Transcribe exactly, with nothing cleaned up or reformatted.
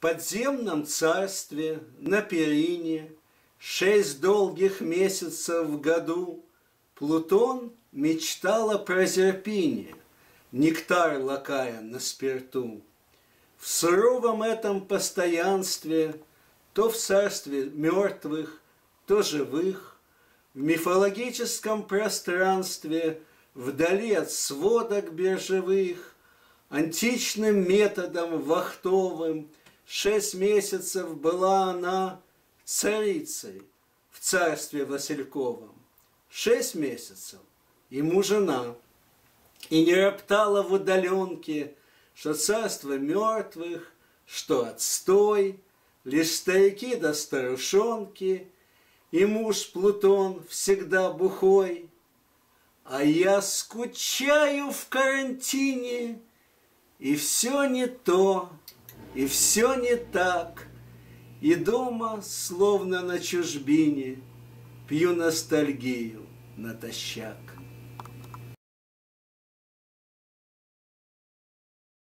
подземном царстве на перине шесть долгих месяцев в году Плутон мечтал о Прозерпине, нектар лакая на спирту. В суровом этом постоянстве, то в царстве мертвых, то живых, в мифологическом пространстве, вдали от сводок биржевых, античным методом вахтовым шесть месяцев была она царицей в царстве Васильковом. Шесть месяцев ему жена, и не роптала в удаленке, что царство мертвых, что отстой, лишь старики да старушонки, и муж Плутон всегда бухой. А я скучаю в карантине, и все не то, и все не так, и дома, словно на чужбине, пью ностальгию натощак.